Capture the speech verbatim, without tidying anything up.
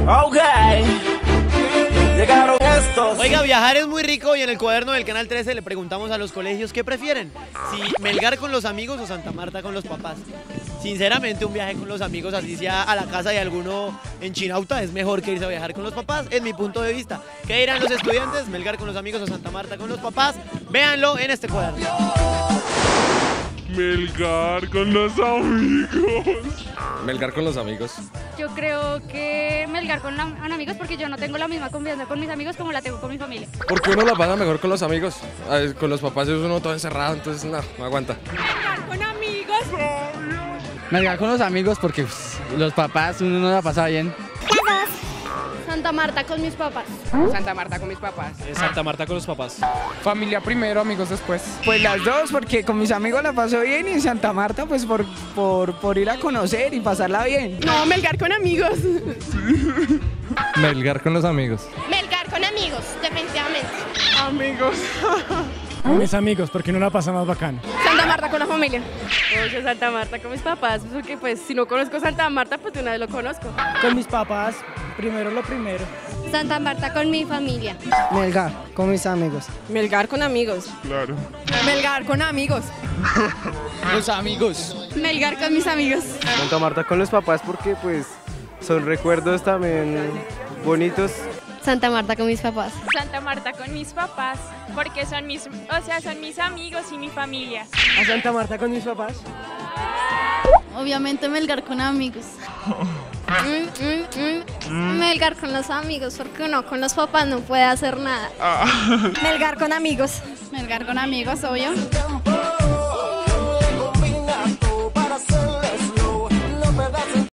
Ok, llegaron estos. Oiga, viajar es muy rico y en el cuaderno del Canal trece le preguntamos a los colegios qué prefieren, si Melgar con los amigos o Santa Marta con los papás. Sinceramente, un viaje con los amigos, así sea a la casa de alguno en Chinauta, es mejor que irse a viajar con los papás, en mi punto de vista. ¿Qué dirán los estudiantes? ¿Melgar con los amigos o Santa Marta con los papás? Véanlo en este cuaderno. Melgar con los amigos. Melgar con los amigos. Yo creo que Melgar con, la, con amigos porque yo no tengo la misma confianza con mis amigos como la tengo con mi familia. Porque uno la pasa mejor con los amigos. Ay, con los papás es uno todo encerrado, entonces no, no aguanta. Melgar con amigos. Melgar con los amigos porque pues, los papás uno no la pasa bien. Santa Marta con mis papás. Santa Marta con mis papás. Santa Marta con los papás. Familia primero, amigos después. Pues las dos, porque con mis amigos la paso bien y en Santa Marta pues por, por, por ir a conocer y pasarla bien. No, Melgar con amigos. Melgar con los amigos. Melgar con amigos, definitivamente. Amigos. Con mis amigos, porque no la pasa más bacano. Santa Marta con la familia. Oye, Santa Marta con mis papás, porque pues si no conozco Santa Marta, pues de una vez lo conozco. Con mis papás, primero lo primero. Santa Marta con mi familia. Melgar con mis amigos. Melgar con amigos. Claro. Melgar con amigos. Los amigos. Melgar con mis amigos. Santa Marta con los papás porque pues son recuerdos también bonitos. Santa Marta con mis papás. Santa Marta con mis papás, porque son mis, o sea, son mis amigos y mi familia. ¿A Santa Marta con mis papás? Obviamente Melgar con amigos. Mm, mm, mm. Melgar con los amigos, porque uno con los papás no puede hacer nada. Ah. Melgar con amigos. Melgar con amigos, obvio.